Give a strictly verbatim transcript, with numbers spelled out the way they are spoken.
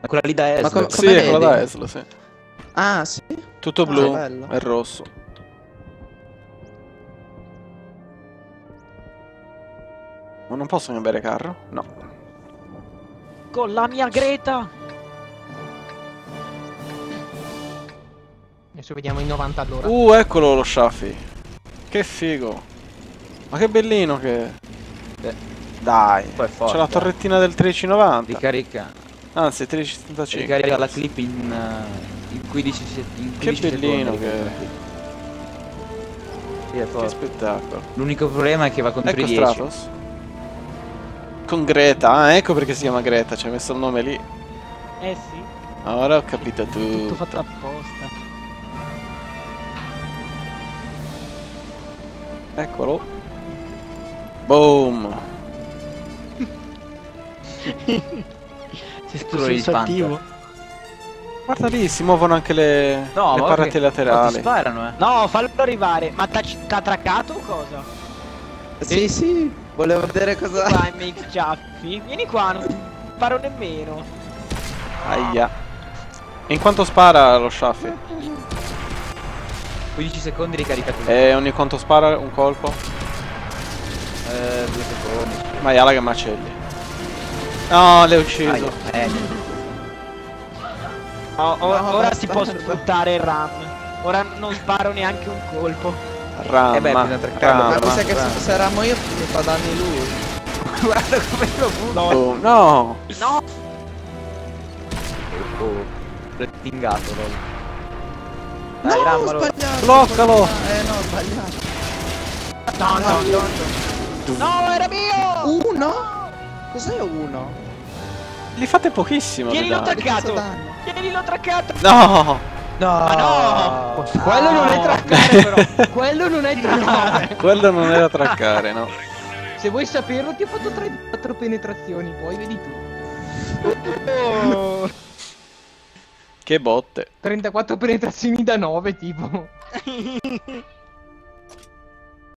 È quella lì da Ma Eslo. co- Sì, come è quella da vedi? Eslo, sì. Ah, sì? Tutto Ah, blu bello. e rosso. Ma non posso cambiare carro? No. Con la mia Greta! Adesso vediamo in novanta all'ora. Uh, eccolo lo Shafi. Che figo. Ma che bellino che è. Beh, Dai. poi è forte, C'è la eh. torrettina del tredici novanta. Ricarica. Anzi, tredici settantacinque. Ricarica la clip in, uh, in quindici, se- in Che quindici bellino secondi. che è. ricarica la clip. Sì, è Che forte. spettacolo. L'unico problema è che va contro Ecco i dieci. Stratos. Con Greta. Ah, ecco perché si chiama Greta. Ci hai messo il nome lì. Eh sì, Ora ho capito tutto tutto. fatto apposta. Eccolo. Boom. Si Solo il attivo. Guarda lì, si muovono anche le, No, le ma parate che- laterali. oh, ti sparano, eh. No, fallo arrivare. Ma t'ha t'ha traccato o cosa? Sì, sì, volevo vedere cosa... Vai, Mix Giaffi. Vieni qua, non ti sparo nemmeno. Aia. E in quanto spara lo Shafi? quindici secondi ricaricato. E ogni quanto spara un colpo? Eh, due secondi. Maiala che macelli. No, l'hai ucciso. Aia, eh, Oh, o- No, ora basta. si può sfruttare il RAM. Ora non sparo neanche un colpo. Ramma, Eh beh, bisogna traccarlo, Ma ramma. mi sa che bravo. se, se eravamo io mi fa danni lui. guarda come lo butto. Oh, no! No! Oh, rettingato, lol. No, Dai, ho rammalo. sbagliato. Bloccalo. Eh no, ho sbagliato. No, no, no. No, era mio! Uno? Cos'è uno? Li fate pochissimo. di Tienilo danni. traccato! Cazzo danno? Tienilo traccato! No! No, Ma no! Quello non è No. traccare però. Quello non è traccare. Quello non era traccare, no. Se vuoi saperlo ti ho fatto trentaquattro penetrazioni, poi vedi tu. Oh. Che botte. trentaquattro penetrazioni da nove tipo.